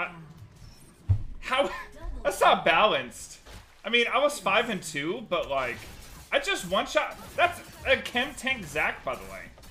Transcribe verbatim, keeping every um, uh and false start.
I, how? That's not balanced. I mean, I was five and two, but like, I just one shot. That's a chem tank Zac, by the way.